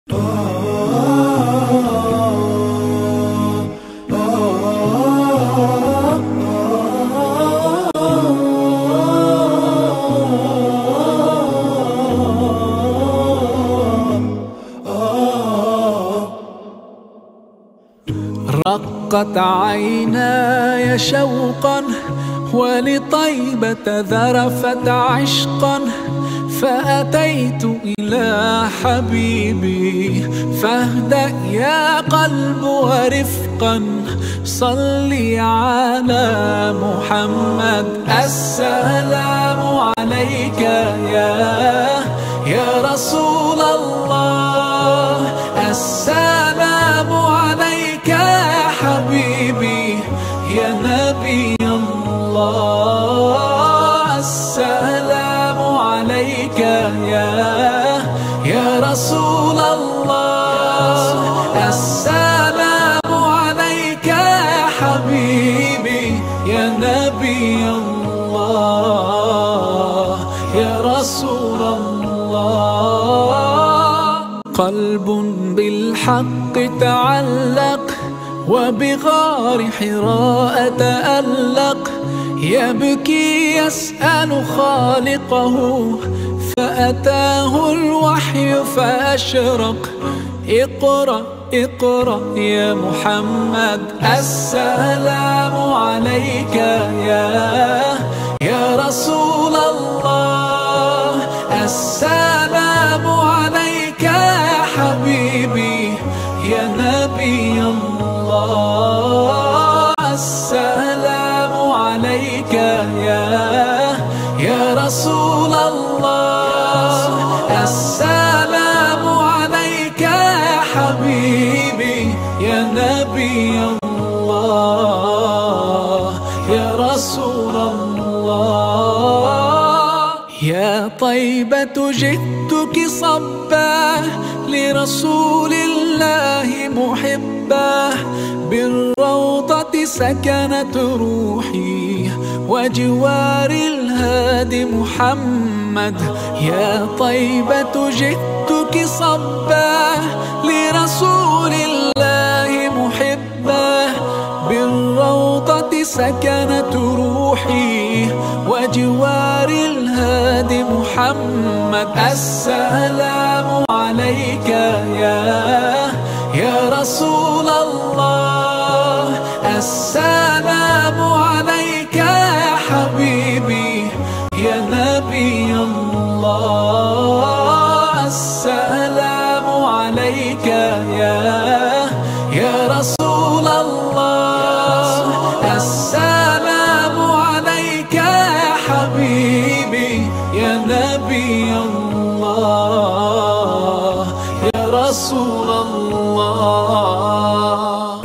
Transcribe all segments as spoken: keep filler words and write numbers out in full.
رقت عيناي شوقا ولطيبة ذرفت عشقا، فأتيت إلى حبيبي فاهدأ يا قلب ورفقا، صلي على محمد. السلام عليك يا يا رسول الله، السلام عليك يا حبيبي يا نبي الله، السلام عليك يا يا رسول الله، السلام عليك يا حبيبي يا نبي الله يا رسول الله. قلب بالحق تعلق وبغار حراء تألق، يبكي يسأل خالقه فأتاه الوحي فأشرق. اقرأ اقرأ يا محمد، السلام عليك يا يا رسول الله، السلام عليك يا حبيبي يا نبي الله، السلام عليك يا يا رسول الله، السلام عليك يا حبيبي يا نبي الله يا رسول الله. يا طيبة جئتك صبا لرسول الله محبا، بالروضة سكنت روحي وجوار الهادي محمد. يا طيبة جئتك صبا لرسول الله محبا، بالروضة سكنت روحي وجوار الهادي محمد. السلام عليك يا يا رسول الله، السلام عليك يا حبيبي يا نبي الله، السلام عليك يا يا رسول الله، السلام عليك يا حبيبي يا نبي الله يا رسول الله.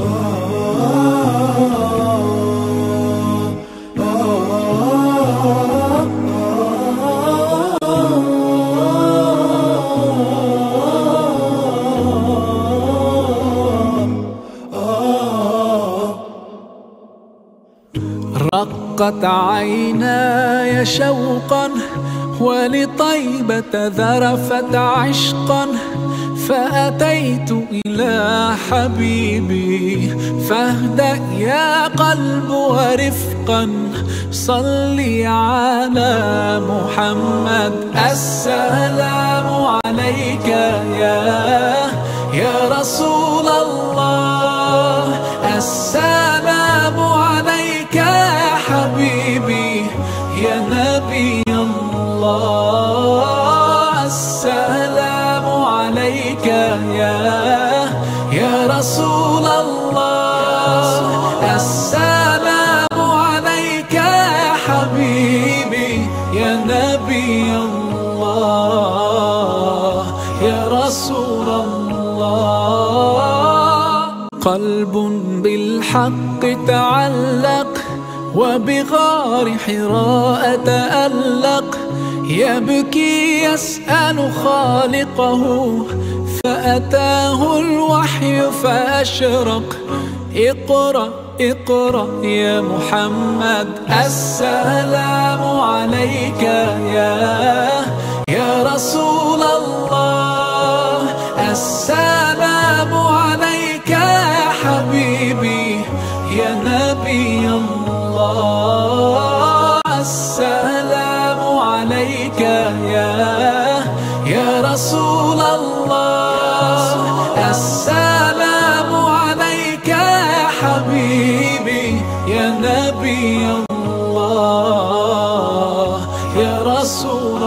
رقت عيناي شوقا ولطيبة ذرفت عشقا، فأتيت إلى حبيبي فاهدأ يا قلب ورفقا، صلي على محمد. السلام عليك يا يا رسول الله، السلام عليك يا حبيبي يا نبي الله، السلام عليك يا يا رسول الله، السلام عليك يا حبيبي يا نبي الله يا رسول الله. قلب بالحق تعلق وبغار حراء تألق، يبكي يسأل خالقه فأتاه الوحي فأشرق. اقرأ اقرأ يا محمد، السلام عليك يا يا رسول الله، السلام عليك يا حبيبي يا نبي الله. السلام عليك يا يا رسول الله. السلام عليك يا حبيبي يا نبي الله يا رسول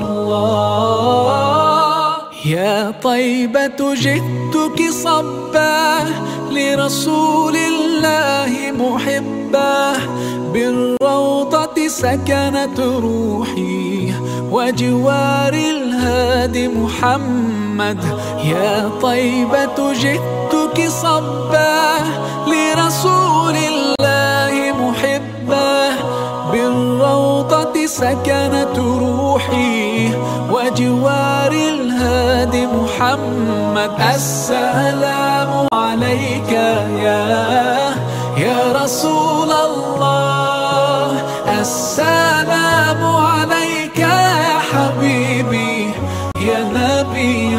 الله. يا طيبة جئتك صبا لرسول الله محبا، بالروضة سكنت روحي وجوار الهادي محمد. يا طيبة جئتك صبا لرسول الله محبا، بالروضة سكنت روحي وجوار الهادي محمد. السلام عليك يا يا رسول الله. السلام عليك يا حبيبي يا نبي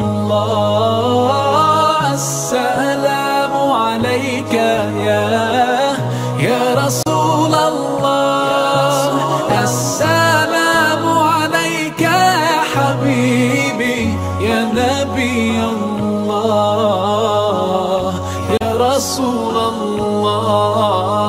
الله. السلام عليك يا يا رسول الله. السلام عليك يا حبيبي يا نبي الله يا رسول الله.